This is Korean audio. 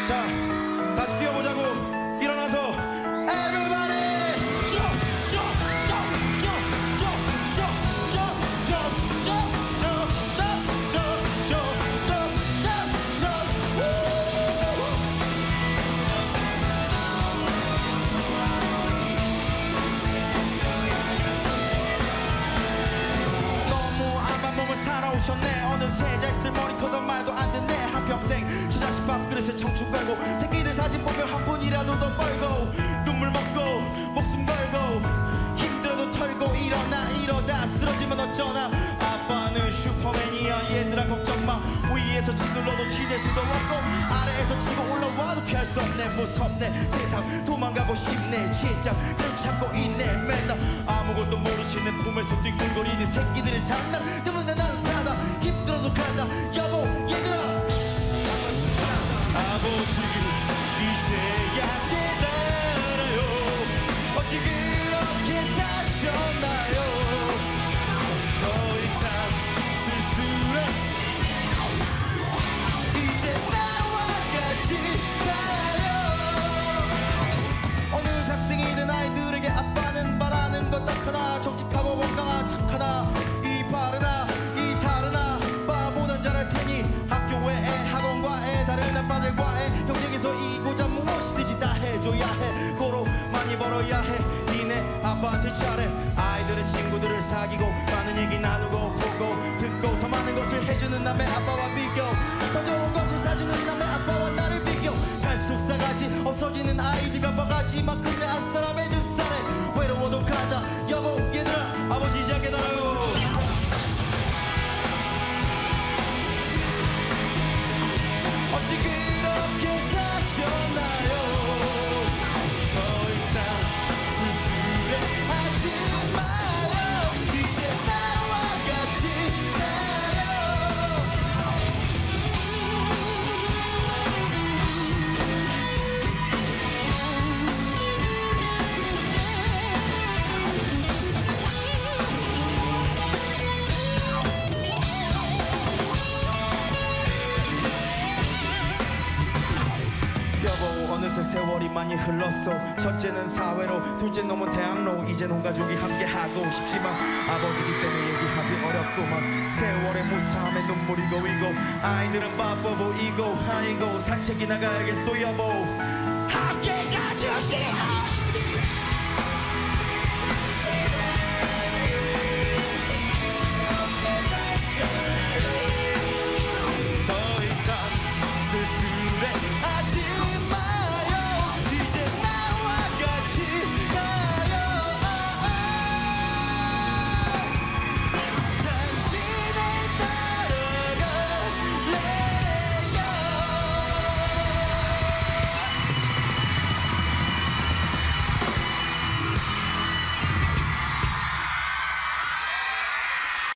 자, 같이 뛰어보자고. 일어나서 everybody 너무 안만 보면 살아오셨네. 어느새 자식들 머리 커서 말도 안 듣네. 한평생 저 자식 밥그릇에 청춘 걸고 새끼들 사진 보면 한 푼이라도 더 벌고 눈물 먹고 목숨 걸고 힘들어도 털고 일어나 이러다 쓰러지면 어쩌나. 아빠는 슈퍼맨이야 얘들아 걱정 마. 위에서 짓눌러도 티낼 수도 없고 아래에서 치고 올라와도 피할 수 없네. 무섭네 세상 도망가고 싶네. 진짜 늘 참고 있네. 맨날 아무것도 모르시는 품에서 뒹굴거리는 새끼들의 장난 때문에 난 사다. 힘들어도 간다 여보 얘들아. 아버지 이제야 깨달아요. 어찌 그렇게 사셨나요. 더 이상 쓸쓸해 이제 나와 같이 가요. 어느 학생이든 아이들에게 아빠는 바라는 것 딱 하나. 정직하고 건강한 착하다. 이 바르나 이 다르나 바보는 잘할 테니 학교 외에 학원과의 다른 아빠들과의 경쟁에서 이기고자 무엇이든지 다 해줘야 해. 고로 많이 벌어야 해. 니네 아빠한테 잘해. 아이들의 친구들을 사귀고 많은 얘기 나누고 보고 듣고 더 많은 것을 해주는 남의 아빠와 비교. 더 좋은 것을 사주는 남의 아빠와 나를 비교. 갈수록 싸가지 없어지는 아이들과 바가지 만큼의 앞사람의 득살에 외로워도 간다 여보 얘들아. 아버지 이제 깨달아요. 어찌 그렇게 사셨나요. 더 이상 쓸쓸해 하지 마요. 이제 나와 같이 가요. 여보 어느새 세월이 많이 흘렀어. 첫째는 사회로 둘째 놈은 대학로. 이젠 온 가족이 함께하고 싶지만 아버지기 때문에 얘기하기 어렵구만. 세월의 무사함에 눈물이 고이고 아이들은 바빠 보이고 아이고 산책이 나가야겠소 여보. 함께 가주시오.